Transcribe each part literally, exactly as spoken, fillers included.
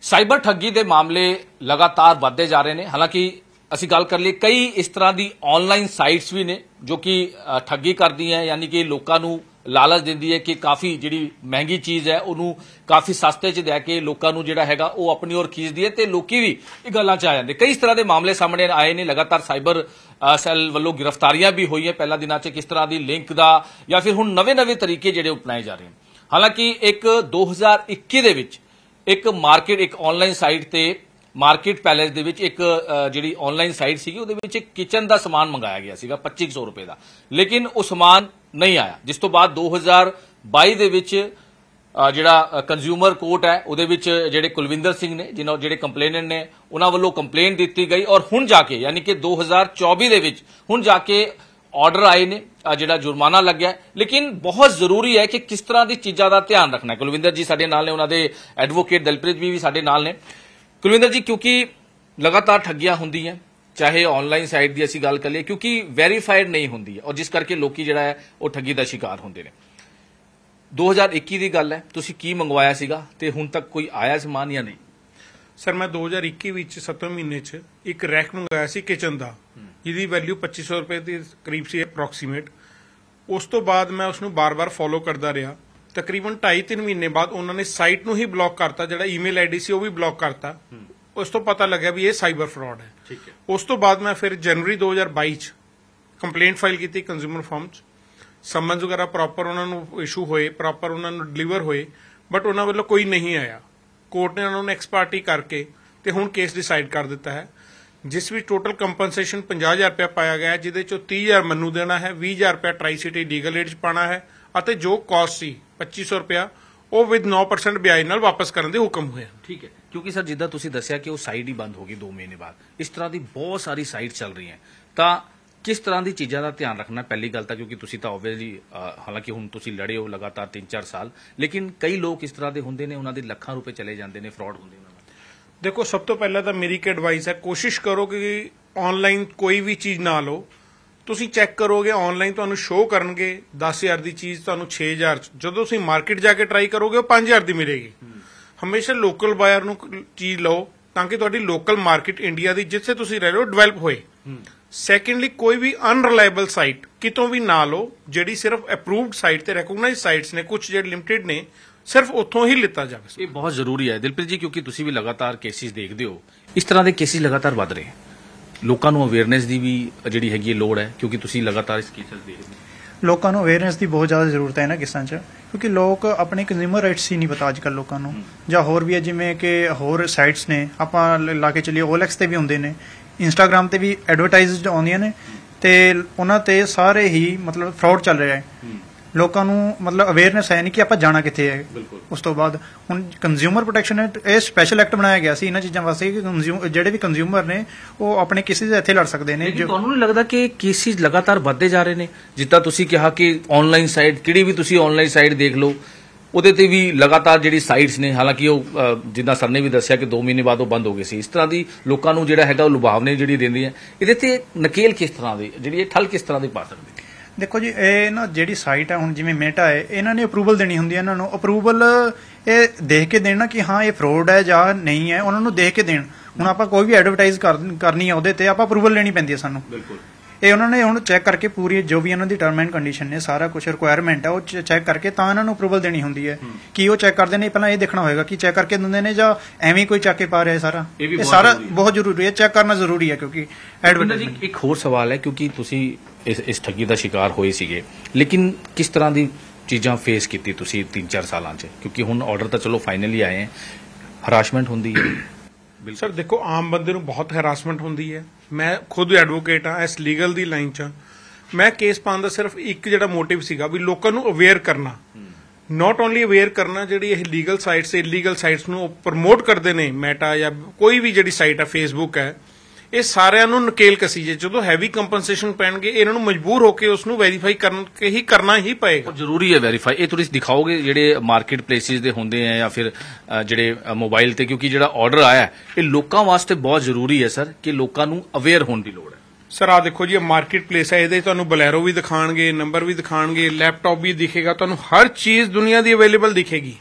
Cyber ਠੱਗੀ ਦੇ ਮਾਮਲੇ ਲਗਾਤਾਰ ਵਧਦੇ ਜਾ ਰਹੇ ਨੇ। ਹਾਲਾਂਕਿ ਅਸੀਂ ਗੱਲ ਕਰ ਲਈ ਕਈ ਇਸ ਤਰ੍ਹਾਂ ਦੀ ਆਨਲਾਈਨ ਸਾਈਟਸ ਵੀ ਨੇ ਜੋ ਕਿ ਠੱਗੀ ਕਰਦੀਆਂ ਯਾਨੀ ਕਿ ਲੋਕਾਂ ਨੂੰ ਲਾਲਚ ਦਿੰਦੀ ਹੈ ਕਿ ਕਾਫੀ ਜਿਹੜੀ ਮਹਿੰਗੀ ਚੀਜ਼ ਹੈ ਉਹਨੂੰ ਕਾਫੀ ਸਸਤੇ 'ਚ ਦੇ ਕੇ ਲੋਕਾਂ ਨੂੰ ਜਿਹੜਾ ਹੈਗਾ ਉਹ ਆਪਣੀ ओर ਖਿੱਚਦੀ ਹੈ ਤੇ ਲੋਕੀ ਵੀ ਇਹ ਗੱਲਾਂ 'ਚ ਆ ਜਾਂਦੇ। ਕਈ ਇਸ ਤਰ੍ਹਾਂ ਦੇ ਮਾਮਲੇ ਸਾਹਮਣੇ ਆਏ ਨੇ। ਲਗਾਤਾਰ ਸਾਈਬਰ ਸੈੱਲ ਵੱਲੋਂ ਗ੍ਰਿਫਤਾਰੀਆਂ ਵੀ ਹੋਈਆਂ ਪਹਿਲਾਂ ਦਿਨਾਂ 'ਚ ਕਿਸ ਤਰ੍ਹਾਂ ਦੀ ਲਿੰਕ ਦਾ ਜਾਂ ਫਿਰ ਹੁਣ ਨਵੇਂ-ਨਵੇਂ ਤਰੀਕੇ ਜਿਹੜੇ ਅਪਣਾਏ ਜਾ ਰਹੇ ਹਨ। ਹਾਲਾਂਕਿ ਇੱਕ ਦੋ ਹਜ਼ਾਰ ਇੱਕੀ ਦੇ ਵਿੱਚ ਇੱਕ ਮਾਰਕੀਟ ਇੱਕ ਆਨਲਾਈਨ ਸਾਈਟ ਤੇ ਮਾਰਕੀਟ ਪੈਲੇਸ ਦੇ ਵਿੱਚ ਇੱਕ ਜਿਹੜੀ ਆਨਲਾਈਨ ਸਾਈਟ ਸੀਗੀ ਉਹਦੇ ਵਿੱਚ ਇੱਕ ਕਿਚਨ ਦਾ ਸਮਾਨ ਮੰਗਾਇਆ ਗਿਆ ਸੀਗਾ ਪੱਚੀ ਸੌ ਰੁਪਏ ਦਾ, ਲੇਕਿਨ ਉਹ ਸਮਾਨ ਨਹੀਂ ਆਇਆ। ਜਿਸ ਤੋਂ ਬਾਅਦ ਦੋ ਹਜ਼ਾਰ ਬਾਈ ਦੇ ਵਿੱਚ ਜਿਹੜਾ ਕੰਜ਼ਿਊਮਰ ਕੋਰਟ ਹੈ ਉਹਦੇ ਵਿੱਚ ਜਿਹੜੇ ਕੁਲਵਿੰਦਰ ਸਿੰਘ ਨੇ ਜਿਨ੍ਹਾਂ ਜਿਹੜੇ ਕੰਪਲੇਨੈਂਟ ਨੇ ਉਹਨਾਂ ਵੱਲੋਂ ਕੰਪਲੇਂਟ ਦਿੱਤੀ ਗਈ ਔਰ ਹੁਣ ਜਾ ਕੇ ਯਾਨੀ ਕਿ ਦੋ ਹਜ਼ਾਰ ਚੌਵੀ ਦੇ ਵਿੱਚ ਹੁਣ ਜਾ ਕੇ ਆਰਡਰ ਆਏ ਨੇ ਜਿਹੜਾ ਜੁਰਮਾਨਾ ਲੱਗਿਆ। ਲੇਕਿਨ ਬਹੁਤ ਜ਼ਰੂਰੀ ਹੈ ਕਿ ਕਿਸ ਤਰ੍ਹਾਂ ਦੀ ਚੀਜ਼ਾਂ ਦਾ ਧਿਆਨ ਰੱਖਣਾ ਹੈ। ਕੁਲਵਿੰਦਰ ਜੀ ਸਾਡੇ ਨਾਲ ਨੇ, ਉਹਨਾਂ ਦੇ ਐਡਵੋਕੇਟ ਦਿਲਪ੍ਰੀਤ ਜੀ ਵੀ ਸਾਡੇ ਨਾਲ ਨੇ। ਕੁਲਵਿੰਦਰ ਜੀ, ਕਿਉਂਕਿ ਲਗਾਤਾਰ ਠੱਗੀਆਂ ਹੁੰਦੀਆਂ ਚਾਹੇ ਆਨਲਾਈਨ ਸਾਈਟ ਦੀ ਅਸੀਂ ਗੱਲ ਕਰੀਏ ਕਿਉਂਕਿ ਵੈਰੀਫਾਈਡ ਨਹੀਂ ਹੁੰਦੀ ਹੈ ਔਰ ਜਿਸ ਕਰਕੇ ਲੋਕੀ ਜਿਹੜਾ ਹੈ ਉਹ ਠੱਗੀ ਦਾ ਸ਼ਿਕਾਰ ਹੁੰਦੇ ਨੇ। ਦੋ ਹਜ਼ਾਰ ਇੱਕੀ ਦੀ ਗੱਲ ਹੈ, ਤੁਸੀਂ ਕੀ ਮੰਗਵਾਇਆ ਸੀਗਾ ਤੇ ਹੁਣ ਤੱਕ ਕੋਈ ਆਇਆ ਸਮਾਨ ਜਾਂ ਨਹੀਂ? ਸਰ ਮੈਂ ਦੋ ਹਜ਼ਾਰ ਇੱਕੀ ਵਿੱਚ ਸੱਤਵੇਂ ਮਹੀਨੇ 'ਚ ਇੱਕ ਰੈਕ ਮੰਗਾਇਆ ਸੀ ਕਿਚਨ ਦਾ, ਜਿਹਦੀ ਵੈਲਿਊ ਪੱਚੀ ਸੌ ਰੁਪਏ ਦੇ ਕਰੀਬ ਸੀ ਅਪਰੋਕਸੀਮੇਟ। ਉਸ ਤੋਂ ਬਾਅਦ ਮੈਂ ਉਸ ਨੂੰ ਬਾਰ-ਬਾਰ ਫੋਲੋ ਕਰਦਾ ਰਿਹਾ। ਤਕਰੀਬਨ ਢਾਈ ਤਿੰਨ ਮਹੀਨੇ ਬਾਅਦ ਉਹਨਾਂ ਨੇ ਸਾਈਟ ਨੂੰ ਹੀ ਬਲੌਕ ਕਰਤਾ, ਜਿਹੜਾ ਈਮੇਲ ਆਈਡੀ ਸੀ ਉਹ ਵੀ ਬਲੌਕ ਕਰਤਾ। ਉਸ ਤੋਂ ਪਤਾ ਲੱਗਿਆ ਵੀ ਇਹ ਸਾਈਬਰ ਫਰਾਡ ਹੈ। ਠੀਕ ਹੈ। ਉਸ ਤੋਂ ਬਾਅਦ ਮੈਂ ਫਿਰ ਜਨਵਰੀ ਦੋ ਹਜ਼ਾਰ ਬਾਈ 'ਚ ਕੰਪਲੇਂਟ ਫਾਈਲ ਕੀਤੀ ਕੰਜ਼ਿਊਮਰ ਫਾਰਮ 'ਚ। ਸਮਨਸ ਵਗੈਰਾ ਪ੍ਰੋਪਰ ਉਹਨਾਂ ਨੂੰ ਇਸ਼ੂ ਹੋਏ, ਪ੍ਰੋਪਰ ਉਹਨਾਂ ਨੂੰ ਡਿਲੀਵਰ ਹੋਏ, ਬਟ ਉਹਨਾਂ ਵੱਲੋਂ ਕੋਈ ਨਹੀਂ ਆਇਆ। ਕੋਰਟ ਨੇ ਉਹਨਾਂ ਨੂੰ ਐਕਸ ਪਾਰਟੀ ਕਰਕੇ ਤੇ ਹੁਣ ਕੇਸ ਡਿਸਾਈਡ ਕਰ ਦਿੱਤਾ ਹੈ, ਜਿਸ ਵਿੱਚ ਟੋਟਲ ਕੰਪਨਸੇਸ਼ਨ ਪੰਜਾਹ ਹਜ਼ਾਰ ਰੁਪਇਆ ਪਾਇਆ ਗਿਆ ਹੈ, ਜਿਹਦੇ ਚੋਂ ਤੀਹ ਹਜ਼ਾਰ ਮੈਨੂੰ ਦੇਣਾ ਹੈ, ਵੀਹ ਹਜ਼ਾਰ ਰੁਪਇਆ ਟਰਾਈ ਸਿਟੀ ਲੀਗਲ ਏਡ 'ਚ ਪਾਣਾ ਹੈ ਅਤੇ ਜੋ ਕਾਸਟ ਸੀ ਪੱਚੀ ਸੌ ਰੁਪਇਆ ਉਹ ਵਿਦ ਨੌ ਪਰਸੈਂਟ ਵਿਆਜ ਨਾਲ ਵਾਪਸ ਕਰਨ ਦੇ ਹੁਕਮ ਹੋਏ। ਠੀਕ ਹੈ, ਕਿਉਂਕਿ ਸਰ ਜਿੱਦਾਂ ਤੁਸੀਂ ਦੱਸਿਆ ਕਿ ਉਹ ਸਾਈਟ ਹੀ ਬੰਦ ਹੋ ਗਈ ਦੋ ਮਹੀਨੇ ਬਾਅਦ, ਇਸ ਤਰ੍ਹਾਂ ਦੀ ਬਹੁਤ ਸਾਰੀ ਸਾਈਟ ਚੱਲ ਰਹੀਆਂ, ਤਾਂ ਕਿਸ ਤਰ੍ਹਾਂ ਦੀ ਚੀਜ਼ਾਂ ਦਾ ਧਿਆਨ ਰੱਖਣਾ? ਪਹਿਲੀ ਗੱਲ ਤਾਂ ਕਿਉਂਕਿ ਤੁਸੀਂ ਤਾਂ ਓਬਵੀਅਸਲੀ ਹਾਲਾਂਕਿ ਹੁਣ ਤੁਸੀਂ ਲੜੇ ਹੋ ਲਗਾਤਾਰ ਤਿੰਨ ਚਾਰ ਸਾਲ, ਲੇਕਿਨ ਕਈ ਲੋਕ ਇਸ ਤਰ੍ਹਾਂ ਦੇ ਹੁੰਦੇ ਨੇ, ਉਹਨਾਂ ਦੇ ਲੱਖਾਂ ਰੁਪਏ ਚਲੇ ਜਾਂਦੇ ਨੇ, ਫਰਾਡ ਹੁੰਦੇ ਨੇ। ਦੇਖੋ, ਸਭ ਤੋਂ ਪਹਿਲਾਂ ਤਾਂ ਮੇਰੀ ਇੱਕ ਐਡਵਾਈਸ ਹੈ, ਕੋਸ਼ਿਸ਼ ਕਰੋ ਕਿ ਆਨਲਾਈਨ ਕੋਈ ਵੀ ਚੀਜ਼ ਨਾ ਲਓ। ਤੁਸੀਂ ਚੈੱਕ ਕਰੋਗੇ ਆਨਲਾਈਨ ਤੁਹਾਨੂੰ ਸ਼ੋਅ ਕਰਨਗੇ ਦਸ ਹਜ਼ਾਰ ਦੀ ਚੀਜ਼ ਤੁਹਾਨੂੰ ਛੇ ਹਜ਼ਾਰ 'ਚ, ਜਦੋਂ ਤੁਸੀਂ ਮਾਰਕੀਟ ਜਾ ਕੇ ਟਰਾਈ ਕਰੋਗੇ ਉਹ ਪੰਜ ਹਜ਼ਾਰ ਦੀ ਮਿਲੇਗੀ। ਹਮੇਸ਼ਾ ਲੋਕਲ ਬਾਇਰ ਨੂੰ ਚੀਜ਼ ਲਓ ਤਾਂ ਕਿ ਤੁਹਾਡੀ ਲੋਕਲ ਮਾਰਕੀਟ ਇੰਡੀਆ ਦੀ ਜਿੱਥੇ ਤੁਸੀਂ ਰਹਿ ਰਹੇ ਹੋ ਡਿਵੈਲਪ ਹੋਏ। ਸੈਕੰਡਲੀ, ਕੋਈ ਵੀ ਅਨਰਿਲਾਇਬਲ ਸਾਈਟ ਕਿਤੋਂ ਵੀ ਨਾ ਲਓ, ਜਿਹੜੀ ਸਿਰਫ ਅਪਰੂਵਡ ਸਾਈਟ ਤੇ ਰੈਕੋਗਨਾਈਜ਼ਡ ਸਾਈਟਸ ਨੇ, ਕੁਝ ਜਿਹੜੇ ਲਿਮਟਿਡ ਨੇ, ਸਿਰਫ ਉੱਥੋਂ ਹੀ ਲਿੱਤਾ ਜਾਵੇ। ਇਹ ਬਹੁਤ ਜ਼ਰੂਰੀ ਹੈ ਦਿਲਪ੍ਰੀਤ ਜੀ, ਕਿਉਂਕਿ ਤੁਸੀਂ ਵੀ ਲਗਾਤਾਰ ਕੇਸਿਸ ਦੇਖਦੇ ਹੋ, ਇਸ ਤਰ੍ਹਾਂ ਦੇ ਕੇਸਿਸ ਲਗਾਤਾਰ ਵੱਧ ਰਹੇ। ਲੋਕਾਂ ਨੂੰ ਅਵੇਅਰਨੈਸ ਦੀ ਵੀ ਜਿਹੜੀ ਹੈਗੀ ਹੈ ਲੋੜ ਹੈ, ਕਿਉਂਕਿ ਤੁਸੀਂ ਲਗਾਤਾਰ ਇਸ ਕੇਸਿਸ ਦੇਖਦੇ ਹੋ। ਲੋਕਾਂ ਨੂੰ ਅਵੇਅਰਨੈਸ ਦੀ ਬਹੁਤ ਜ਼ਿਆਦਾ ਜ਼ਰੂਰਤ ਹੈ ਇਹਨਾਂ ਕੇਸਾਂ 'ਚ, ਕਿਉਂਕਿ ਲੋਕ ਆਪਣੇ ਕੰਜ਼ਿਊਮਰ ਰਾਈਟਸ ਹੀ ਨਹੀਂ ਪਤਾ ਅੱਜ ਕੱਲ੍ਹ ਲੋਕਾਂ ਨੂੰ, ਜਾਂ ਹੋਰ ਵੀ ਹੈ ਜਿਵੇਂ ਕਿ ਹੋਰ ਸਾਈਟਸ ਨੇ, ਆਪਾਂ ਲਾ ਕੇ ਚੱਲੀਏ ਓਲੈਕਸ ਤੇ ਵੀ ਹੁੰਦੇ ਨੇ, ਇੰਸਟਾਗ੍ਰਾਮ ਤੇ ਵੀ ਐਡਵਰਟਾਈਜ਼ਡ ਆਉਂਦੀਆਂ ਨੇ, ਤੇ ਉਹਨਾਂ ਤੇ ਸਾਰੇ ਹੀ ਮਤਲਬ ਫਰਾਡ ਚੱਲ ਰਿਹਾ ਹੈ। ਲੋਕਾਂ ਨੂੰ ਮਤਲਬ ਅਵੇਅਰਨੈਸ ਹੈ ਨਹੀਂ ਕਿ ਆਪਾਂ ਜਾਣਾ ਕਿੱਥੇ ਹੈ। ਉਸ ਤੋਂ ਬਾਅਦ ਹੁਣ ਕੰਜ਼ਿਊਮਰ ਪ੍ਰੋਟੈਕਸ਼ਨ ਐਕਟ, ਇਹ ਸਪੈਸ਼ਲ ਐਕਟ ਬਣਾਇਆ ਗਿਆ ਸੀ ਇਹਨਾਂ ਚੀਜ਼ਾਂ ਵਾਸਤੇ ਕਿ ਜਿਹੜੇ ਵੀ ਕੰਜ਼ਿਊਮਰ ਨੇ ਉਹ ਆਪਣੇ ਕੇਸਿਸ ਇੱਥੇ ਲੜ ਸਕਦੇ ਨੇ। ਤੁਹਾਨੂੰ ਨਹੀਂ ਲੱਗਦਾ ਕਿ ਕੇਸਿਸ ਲਗਾਤਾਰ ਵੱਧਦੇ ਜਾ ਰਹੇ ਨੇ? ਜਿੱਦਾਂ ਤੁਸੀਂ ਕਿਹਾ ਕਿ ਆਨਲਾਈਨ ਸਾਈਟ, ਕਿਹੜੀ ਵੀ ਤੁਸੀਂ ਆਨਲਾਈਨ ਸਾਈਟ ਦੇਖ ਲਓ, ਉਹਦੇ ਤੇ ਵੀ ਲਗਾਤਾਰ ਜਿਹੜੀ ਸਾਈਟਸ ਨੇ, ਹਾਲਾਂਕਿ ਉਹ ਜਿੱਦਾਂ ਸਰ ਨੇ ਵੀ ਦੱਸਿਆ ਕਿ ਦੋ ਮਹੀਨੇ ਬਾਅਦ ਉਹ ਬੰਦ ਹੋ ਗਏ ਸੀ, ਇਸ ਤਰ੍ਹਾਂ ਦੀ ਲੋਕਾਂ ਨੂੰ ਜਿਹੜਾ ਹੈਗਾ ਉਹ ਲੁਭਾਵਨੇ ਜਿਹੜੀ ਦਿੰਦੀ ਹੈ। ਇਹਦੇ ਤੇ ਨਕੇਲ ਕਿਸ ਤਰ੍ਹਾਂ ਦੀ, ਜਿਹੜੀ ਇਹ ਠੱਲ ਕਿਸ ਤਰ੍ਹਾਂ ਦੀ ਪਾ ਸਕਦੇ? ਦੇਖੋ ਜੀ, ਇਹ ਨਾ ਜਿਹੜੀ ਸਾਈਟ ਹੈ ਹੁਣ ਜਿਵੇਂ ਮੇਟਾ ਹੈ, ਇਹਨਾਂ ਨੇ ਅਪਰੂਵਲ ਦੇਣੀ ਹੁੰਦੀ ਹੈ। ਇਹਨਾਂ ਨੂੰ ਅਪਰੂਵਲ ਇਹ ਦੇਖ ਕੇ ਦੇਣਾ ਕਿ ਹਾਂ ਇਹ ਫਰੋਡ ਹੈ ਜਾਂ ਨਹੀਂ ਹੈ, ਉਹਨਾਂ ਨੂੰ ਦੇਖ ਕੇ ਦੇਣ। ਹੁਣ ਆਪਾਂ ਕੋਈ ਵੀ ਐਡਵਰਟਾਈਜ਼ ਕਰਨੀ ਹੈ ਉਹਦੇ ਤੇ ਆਪਾਂ ਅਪਰੂਵਲ ਲੈਣੀ ਪੈਂਦੀ ਹੈ ਸਾਨੂੰ। ਬਿਲਕੁਲ, ਇਹ ਉਹਨਾਂ ਨੇ ਹੁਣ ਚੈੱਕ ਕਰਕੇ ਪੂਰੀ ਜੋ ਵੀ ਇਹਨਾਂ ਦੀ ਟਰਮ ਐਂਡ ਕੰਡੀਸ਼ਨ ਨੇ, ਸਾਰਾ ਕੁਝ ਰਿਕੁਆਇਰਮੈਂਟ ਹੈ ਉਹ ਚੈੱਕ ਕਰਕੇ ਤਾਂ ਇਹਨਾਂ ਨੂੰ ਅਪਰੂਵਲ ਦੇਣੀ ਹੁੰਦੀ ਹੈ। ਕੀ ਉਹ ਚੈੱਕ ਕਰਦੇ ਨੇ, ਪਹਿਲਾਂ ਇਹ ਦੇਖਣਾ ਹੋਏਗਾ ਕਿ ਚੈੱਕ ਕਰਕੇ ਦਿੰਦੇ ਨੇ ਜਾਂ ਐਵੇਂ ਕੋਈ ਚੱਕ ਕੇ ਪਾ ਰਿਹਾ। ਸਾਰਾ ਇਹ ਸਾਰਾ ਬਹੁਤ ਜ਼ਰੂਰੀ ਹੈ, ਚੈੱਕ ਕਰਨਾ ਜ਼ਰੂਰੀ ਹੈ, ਕਿਉਂਕਿ ਐਡਵਰਟਾਈਜ਼ਮੈਂਟ। ਇੱਕ ਹੋਰ ਸਵਾਲ ਹੈ, ਕਿਉਂਕਿ ਤੁਸੀਂ ਇਸ ਇਸ ਠੱਗੀ ਦਾ ਸ਼ਿਕਾਰ ਹੋਏ ਸੀਗੇ, ਲੇਕਿਨ ਕਿਸ ਤਰ੍ਹਾਂ ਦੀ ਚੀਜ਼ਾਂ ਫੇਸ ਕੀਤੀ ਤੁਸੀਂ ਤਿੰਨ ਚਾਰ ਸਾਲਾਂ 'ਚ? ਕਿਉਂਕਿ ਹੁਣ ਆਰਡਰ ਤਾਂ ਚਲੋ ਫਾਈਨਲੀ ਆਏ ਹੈ, ਹਰਾਸਮੈਂਟ ਹੁੰਦੀ ਹੈ। ਸਰ ਦੇਖੋ, ਆਮ ਬੰਦੇ ਨੂੰ ਬਹੁਤ ਹੈਰਾਸਮੈਂਟ ਹੁੰਦੀ ਹੈ। ਮੈਂ ਖੁਦ ਐਡਵੋਕੇਟ ਹਾਂ, ਇਸ ਲੀਗਲ ਦੀ ਲਾਈਨ 'ਚ। ਮੈਂ ਕੇਸ ਪਾਉਣ ਦਾ ਸਿਰਫ ਇੱਕ ਜਿਹੜਾ ਮੋਟਿਵ ਸੀਗਾ ਵੀ ਲੋਕਾਂ ਨੂੰ ਅਵੇਅਰ ਕਰਨਾ, ਨਾਟ ਓਨਲੀ ਅਵੇਅਰ ਕਰਨਾ, ਜਿਹੜੀ ਇਹ ਲੀਗਲ ਸਾਈਟਸ ਇਲੀਗਲ ਸਾਈਟਸ ਨੂੰ ਪ੍ਰਮੋਟ ਕਰਦੇ ਨੇ, ਮੈਟਾ ਜਾਂ ਕੋਈ ਵੀ ਜਿਹੜੀ ਸਾਈਟ ਹੈ, ਫੇਸਬੁੱਕ ਹੈ, ਇਹ ਸਾਰਿਆਂ ਨੂੰ ਨਕੇਲ ਕਸੀ ਜੇ। ਜਦੋਂ ਹੈਵੀ ਕੰਪਨਸੇਸ਼ਨ ਪੈਣਗੇ, ਇਹਨਾਂ ਨੂੰ ਮਜਬੂਰ ਹੋ ਕੇ ਉਸ ਨੂੰ ਵੈਰੀਫਾਈ ਕਰਨ ਕੇ ਹੀ ਕਰਨਾ ਹੀ ਪਏਗਾ। ਜ਼ਰੂਰੀ ਹੈ ਵੈਰੀਫਾਈ। ਇਹ ਤੁਸੀਂ ਦਿਖਾਓਗੇ ਜਿਹੜੇ ਮਾਰਕੀਟ ਪਲੇਸਿਸ ਦੇ ਹੁੰਦੇ ਆ ਜਾਂ ਫਿਰ ਜਿਹੜੇ ਮੋਬਾਈਲ ਤੇ, ਕਿਉਂਕਿ ਜਿਹੜਾ ਆਰਡਰ ਆਇਆ ਇਹ ਲੋਕਾਂ ਵਾਸਤੇ ਬਹੁਤ ਜ਼ਰੂਰੀ ਹੈ ਸਰ, ਕਿ ਲੋਕਾਂ ਨੂੰ ਅਵੇਅਰ ਹੋਣ ਦੀ ਲੋੜ ਹੈ। ਸਰ ਆ ਦੇਖੋ ਜੀ, ਮਾਰਕੀਟ ਪਲੇਸ ਹੈ, ਇਹਦੇ ਤੁਹਾਨੂੰ ਬਲੈਰੋ ਵੀ ਦਿਖਾਣਗੇ, ਨੰਬਰ ਵੀ ਦਿਖਾਣਗੇ, ਲੈਪਟਾਪ ਵੀ ਦਿਖੇਗਾ, ਤੁਹਾਨੂੰ ਹਰ ਚੀਜ਼ ਦੁਨੀਆ ਦੀ ਅਵੇਲੇਬਲ ਦਿਖੇਗੀ,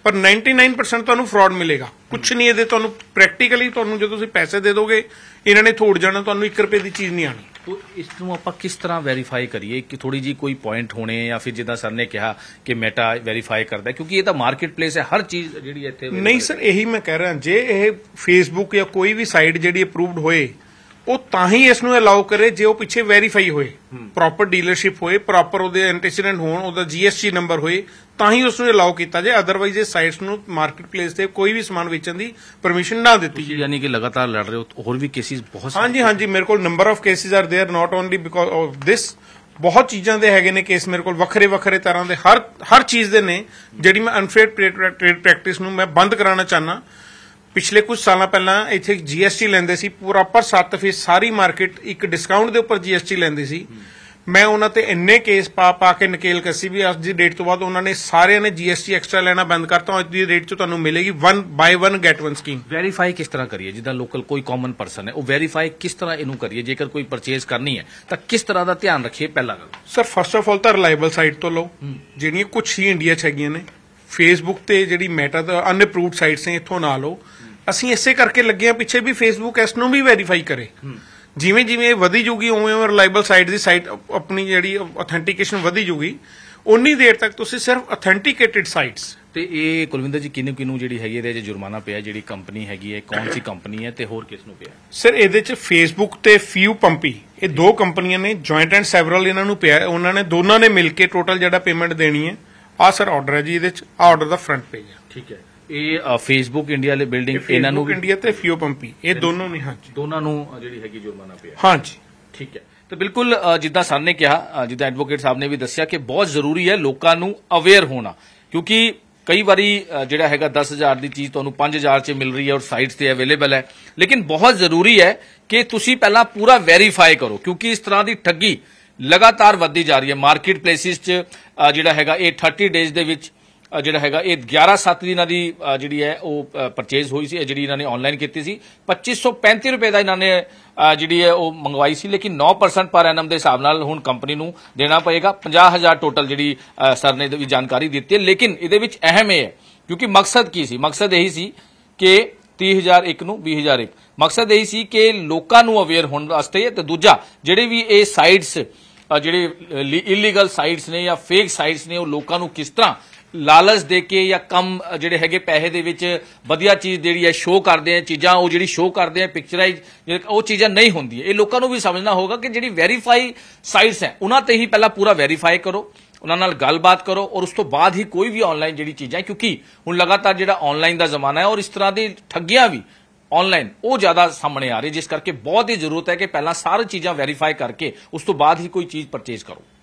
ਪਰ ਨਿन्यानवे परसेंट ਤੁਹਾਨੂੰ ਫਰਾਡ ਮਿਲੇਗਾ। ਕੁਛ ਨਹੀਂ ਇਹਦੇ, ਤੁਹਾਨੂੰ ਪ੍ਰੈਕਟੀਕਲੀ ਤੁਹਾਨੂੰ ਜਦੋਂ ਤੁਸੀਂ ਪੈਸੇ ਦੇ ਦੋਗੇ ਇਹਨਾਂ ਨੇ ਥੋੜ ਜਾਣਾ, ਤੁਹਾਨੂੰ ਇੱਕ ਰੁਪਏ ਦੀ ਚੀਜ਼ ਨਹੀਂ ਆਣੀ। ਤੋ ਇਸ ਨੂੰ ਆਪਾਂ ਕਿਸ ਤਰ੍ਹਾਂ ਵੈਰੀਫਾਈ ਕਰੀਏ ਕਿ ਥੋੜੀ ਜੀ ਕੋਈ ਪੁਆਇੰਟ ਹੋਣੇ ਜਾਂ ਫਿਰ ਜਿੱਦਾਂ ਸਰ ਨੇ ਕਿਹਾ ਕਿ ਮੈਟਾ ਵੈਰੀਫਾਈ ਕਰਦਾ, ਕਿਉਂਕਿ ਇਹ ਤਾਂ ਮਾਰਕੀਟ ਪਲੇਸ ਹੈ, ਹਰ ਚੀਜ਼ ਜਿਹੜੀ ਇੱਥੇ ਨਹੀਂ ਸਰ, ਇਹੀ ਮੈਂ ਕਹਿ ਰਿਹਾ, ਜੇ ਇਹ ਫੇਸਬੁੱਕ ਜਾਂ ਕੋਈ ਵੀ ਸਾਈਟ ਜਿਹੜੀ ਅਪਰੂਵਡ ਹੋਏ ਉਹ ਤਾਂ ਹੀ ਇਸ ਨੂੰ ਅਲਾਉ ਕਰੇ ਜੇ ਉਹ ਪਿੱਛੇ ਵੈਰੀਫਾਈ ਹੋਏ, ਪ੍ਰੋਪਰ ਡੀਲਰਸ਼ਿਪ ਹੋਏ, ਪ੍ਰੋਪਰ ਉਹਦੇ ਐਂਟੀਸੀਡੈਂਟ ਹੋਣ, ਉਹਦਾ ਜੀਐਸਟੀ ਨੰਬਰ ਹੋਏ, ਤਾਂ ਹੀ ਉਸ ਨੂੰ ਅਲਾਉ ਕੀਤਾ ਜੇ। ਅਦਰਵਾਈਜ਼ ਇਹ ਸਾਈਟਸ ਨੂੰ ਮਾਰਕੀਟ ਪਲੇਸ ਤੇ ਕੋਈ ਵੀ ਸਮਾਨ ਵੇਚਣ ਦੀ ਪਰਮਿਸ਼ਨ ਨਾ ਦਿੱਤੀ ਜਾਏ। ਯਾਨੀ ਕਿ ਲਗਾਤਾਰ ਲੜ ਰਹੇ ਹੋ, ਹੋਰ ਵੀ ਕੇਸਿਸ ਬਹੁਤ? ਹਾਂਜੀ ਹਾਂਜੀ, ਮੇਰੇ ਕੋਲ number of cases are there, not only because of this. ਬਹੁਤ ਚੀਜ਼ਾਂ ਦੇ ਹੈਗੇ ਨੇ ਕੇਸ ਮੇਰੇ ਕੋਲ, ਵੱਖਰੇ ਵੱਖਰੇ ਤਰ੍ਹਾਂ ਦੇ, ਹਰ ਹਰ ਚੀਜ਼ ਦੇ ਨੇ ਜਿਹੜੀ ਮੈਂ ਅਨਫੇਅਰ ਟ੍ਰੇਡ ਪ੍ਰੈਕਟਿਸ ਨੂੰ ਮੈਂ ਬੰਦ ਕਰਾਉਣਾ ਚਾਹੁੰਦਾ। ਪਿਛਲੇ ਕੁਝ ਸਾਲਾਂ ਪਹਿਲਾਂ ਇੱਥੇ ਜੀਐਸਟੀ ਲੈਂਦੇ ਸੀ, ਪ੍ਰੋਪਰ ਸੱਤ ਫੀਸਦ ਸਾਰੀ ਮਾਰਕੀਟ ਇੱਕ ਡਿਸਕਾਊਂਟ ਦੇ ਉੱਪਰ ਜੀਐਸਟੀ ਲੈਂਦੀ ਸੀ। ਮੈਂ ਉਹਨਾਂ ਤੇ ਇੰਨੇ ਕੇਸ ਪਾ ਪਾ ਕੇ ਨਕੇਲ ਕੱਸੀ ਵੀ ਅੱਜ ਦੀ ਡੇਟ ਤੋਂ ਬਾਅਦ ਉਹਨਾਂ ਨੇ ਸਾਰਿਆਂ ਨੇ ਜੀਐਸਟੀ ਐਕਸਟਰਾ ਲੈਣਾ ਬੰਦ ਕਰਤਾ। ਅੱਜ ਦੀ ਰੇਟ 'ਚ ਤੁਹਾਨੂੰ ਮਿਲੇਗੀ one buy one get one scheme. Verify ਕਿਸ ਤਰ੍ਹਾਂ ਕਰੀਏ? ਜਿੱਦਾਂ ਲੋਕਲ ਕੋਈ ਕਾਮਨ ਪਰਸਨ ਹੈ, ਉਹ ਵੈਰੀਫਾਈ ਕਿਸ ਤਰ੍ਹਾਂ ਇਹਨੂੰ ਕਰੀਏ? ਜੇਕਰ ਕੋਈ ਪਰਚੇਜ਼ ਕਰਨੀ ਹੈ ਤਾਂ ਕਿਸ ਤਰ੍ਹਾਂ ਦਾ ਧਿਆਨ ਰੱਖੀਏ? ਪਹਿਲਾਂ ਗੱਲ ਸਰ, ਫਸਟ ਆਫ ਆਲ ਤਾਂ ਰਿਲਾਇਬਲ ਸਾਈਟ ਤੋਂ ਲਓ, ਜਿਹੜੀਆਂ ਕੁਛ ਹੀ ਇੰਡੀਆ 'ਚ ਹੈਗੀਆਂ ਨੇ। ਫੇਸਬੁੱਕ ਤੇ ਜਿਹੜੀ ਮੈਟਾ ਦਾ ਅਨਅਪਰੂਵਡ ਸਾਈਟਸ ਨੇ, ਇੱਥੋਂ ਨਾ ਲਓ। ਅਸੀਂ ਇਸੇ ਕਰਕੇ ਲੱਗੇ ਆ ਪਿੱਛੇ ਵੀ ਫੇਸਬੁੱਕ ਇਸ ਨੂੰ ਵੀ ਵੈਰੀਫਾਈ ਕਰੇ। ਜਿਵੇਂ ਜਿਵੇਂ ਵਧੀ ਜੂਗੀ ਉਵੇਂ ਉਵੇਂ ਰਿਲਾਇਬਲ ਸਾਈਟ ਦੀ ਸਾਈਟ ਆਪਣੀ ਜਿਹੜੀ ਆਥੈਂਟੀਕੇਸ਼ਨ ਵਧੀ ਜੂਗੀ, ਉਨੀ ਦੇਰ ਤੱਕ ਤੁਸੀਂ ਸਿਰਫ ਆਥੈਂਟੀਕੇਟਿਡ ਸਾਈਟਸ। ਤੇ ਇਹ ਕੁਲਵਿੰਦਰ ਜੀ ਕਿਹਨੂੰ ਕਿਹਨੂੰ ਜਿਹੜੀ ਹੈਗੀ ਇਹਦੇ 'ਚ ਜੁਰਮਾਨਾ ਪਿਆ? ਜਿਹੜੀ ਕੰਪਨੀ ਹੈਗੀ ਹੈ, ਕੌਣ ਸੀ ਕੰਪਨੀ ਹੈ ਤੇ ਹੋਰ ਕਿਸ ਨੂੰ ਪਿਆ? ਸਰ, ਇਹਦੇ 'ਚ ਫੇਸਬੁੱਕ ਤੇ ਫਿਊ ਪੰਪੀ, ਇਹ ਦੋ ਕੰਪਨੀਆਂ ਨੇ, ਜੁਆਇੰਟ ਐਂਡ ਸੈਵਰਲ ਇਹਨਾਂ ਨੂੰ ਪਿਆ। ਉਹਨਾਂ ਨੇ ਦੋਨਾਂ ਨੇ ਮਿਲ ਕੇ ਟੋਟਲ ਜਿਹੜਾ ਪੇਮੈਂਟ ਦੇਣੀ ਹੈ। ਆਹ ਸਰ ਆਰਡਰ ਹੈ ਜੀ, ਇਹਦੇ 'ਚ ਆਹ ਆਰਡਰ ਦਾ ਫਰੰਟ ਪੇਜ ਹੈ। ਠੀਕ ਹੈ, ਇਹ ਫੇਸਬੁੱਕ ਇੰਡੀਆ ਵਾਲੇ ਬਿਲਡਿੰਗ ਇਹਨਾਂ ਨੂੰ ਇੰਡੀਆ ਤੇ ਫਿਊ ਪੰਪੀ, ਇਹ ਦੋਨੋਂ ਨੇ। ਹਾਂਜੀ, ਦੋਨਾਂ ਨੂੰ ਜਿਹੜੀ ਹੈਗੀ ਜੁਰਮਾਨਾ ਪਿਆ। ਹਾਂਜੀ, ਠੀਕ ਹੈ। ਤੇ ਬਿਲਕੁਲ ਜਿੱਦਾਂ ਸਰ ਨੇ ਕਿਹਾ, ਜਿੱਦਾਂ ਐਡਵੋਕੇਟ ਸਾਹਿਬ ਨੇ ਵੀ ਦੱਸਿਆ ਕਿ ਬਹੁਤ ਜ਼ਰੂਰੀ ਹੈ ਲੋਕਾਂ ਨੂੰ ਅਵੇਅਰ ਹੋਣਾ, ਕਿਉਂਕਿ ਕਈ ਵਾਰੀ ਜਿਹੜਾ ਹੈਗਾ ਦਸ ਹਜ਼ਾਰ ਦੀ ਚੀਜ਼ ਤੁਹਾਨੂੰ ਪੰਜ ਹਜ਼ਾਰ 'ਚ ਮਿਲ ਰਹੀ ਹੈ ਔਰ ਸਾਈਟਸ ਤੇ ਅਵੇਲੇਬਲ ਹੈ। ਲੇਕਿਨ ਬਹੁਤ ਜ਼ਰੂਰੀ ਹੈ ਕਿ ਤੁਸੀਂ ਪਹਿਲਾਂ ਪੂਰਾ ਵੈਰੀਫਾਈ ਕਰੋ, ਕਿਉਂਕਿ ਇਸ ਤਰ੍ਹਾਂ ਦੀ ਠੱਗੀ ਲਗਾਤਾਰ ਵੱਧਦੀ ਜਾ ਰਹੀ ਹੈ। ਮਾਰਕੀਟ ਪਲੇਸਿਸ 'ਚ ਜਿਹੜਾ ਹੈਗਾ ਇਹ ਥਰਟੀ ਡੇਜ਼ ਦੇ ਵਿੱਚ ਜਿਹੜਾ ਹੈਗਾ ਇਹ ਗਿਆਰਾਂ ਸੱਤ ਦੀ ਇਹਨਾਂ ਦੀ ਜਿਹੜੀ ਹੈ ਉਹ ਪਰਚੇਜ਼ ਹੋਈ ਸੀ, ਜਿਹੜੀ ਇਹਨਾਂ ਨੇ ਆਨਲਾਈਨ ਕੀਤੀ ਸੀ। ਪੱਚੀ ਸੌ ਪੈਂਤੀ ਰੁਪਏ ਦਾ ਇਹਨਾਂ ਨੇ ਜਿਹੜੀ ਹੈ ਉਹ ਮੰਗਵਾਈ ਸੀ, ਲੇਕਿਨ ਨੌ ਪਰਸੈਂਟ ਪਰ ਐਨਮ ਦੇ ਹਿਸਾਬ ਨਾਲ ਹੁਣ ਕੰਪਨੀ ਨੂੰ ਦੇਣਾ ਪਏਗਾ। ਪੰਜਾਹ ਹਜ਼ਾਰ ਟੋਟਲ ਜਿਹੜੀ ਸਰ ਨੇ ਵੀ ਜਾਣਕਾਰੀ ਦਿੱਤੀ ਹੈ। ਲੇਕਿਨ ਇਹਦੇ ਵਿੱਚ ਅਹਿਮ ਇਹ ਹੈ, ਕਿਉਂਕਿ ਮਕਸਦ ਕੀ ਸੀ? ਮਕਸਦ ਇਹੀ ਸੀ ਕਿ ਤੀਹ ਹਜ਼ਾਰ ਇੱਕ ਨੂੰ ਵੀਹ ਹਜ਼ਾਰ ਇੱਕ, ਮਕਸਦ ਇਹੀ ਸੀ ਕਿ ਲੋਕਾਂ ਨੂੰ ਅਵੇਅਰ ਹੋਣ ਵਾਸਤੇ। ਤੇ ਦੂਜਾ, ਜਿਹੜੇ ਵੀ ਇਹ ਸਾਈਟਸ ਜਿਹੜੇ ਇਲੀਗਲ ਸਾਈਟਸ ਨੇ ਜਾਂ ਫੇਕ ਸਾਈਟਸ ਨੇ, ਉਹ ਲੋਕਾਂ ਨੂੰ ਕਿਸ ਤਰ੍ਹਾਂ ਲਾਲਚ ਦੇ ਕੇ ਜਾਂ ਕਮ ਜਿਹੜੇ ਹੈਗੇ ਪੈਸੇ ਦੇ ਵਿੱਚ ਵਧੀਆ ਚੀਜ਼ ਜਿਹੜੀ ਹੈ ਸ਼ੋਅ ਕਰਦੇ ਆ, ਚੀਜ਼ਾਂ ਉਹ ਜਿਹੜੀ ਸ਼ੋਅ ਕਰਦੇ ਆ ਪਿਕਚਰਾਈਜ਼, ਉਹ ਚੀਜ਼ਾਂ ਨਹੀਂ ਹੁੰਦੀਆਂ। ਇਹ ਲੋਕਾਂ ਨੂੰ ਵੀ ਸਮਝਣਾ ਹੋਗਾ ਕਿ ਜਿਹੜੀ ਵੈਰੀਫਾਈ ਸਾਈਟਸ ਹੈ ਉਹਨਾਂ ਤੇ ਹੀ ਪਹਿਲਾਂ ਪੂਰਾ ਵੈਰੀਫਾਈ ਕਰੋ, ਉਹਨਾਂ ਨਾਲ ਗੱਲਬਾਤ ਕਰੋ ਔਰ ਉਸ ਤੋਂ ਬਾਅਦ ਹੀ ਕੋਈ ਵੀ ਆਨਲਾਈਨ ਜਿਹੜੀ ਚੀਜ਼ਾਂ, ਕਿਉਂਕਿ ਹੁਣ ਲਗਾਤਾਰ ਜਿਹੜਾ ਆਨਲਾਈਨ ਦਾ ਜ਼ਮਾਨਾ ਹੈ ਔਰ ਇਸ ਤਰ੍ਹਾਂ ਦੀ ਠੱਗੀਆਂ ਵੀ ਆਨਲਾਈਨ ਉਹ ਜ਼ਿਆਦਾ ਸਾਹਮਣੇ ਆ ਰਹੀ, ਜਿਸ ਕਰਕੇ ਬਹੁਤ ਹੀ ਜ਼ਰੂਰਤ ਹੈ ਕਿ ਪਹਿਲਾਂ ਸਾਰੀ ਚੀਜ਼ਾਂ ਵੈਰੀਫਾਈ ਕਰਕੇ ਉਸ ਤੋਂ ਬਾਅਦ ਹੀ ਕੋਈ ਚੀਜ਼ ਪਰਚੇਜ਼ ਕਰੋ।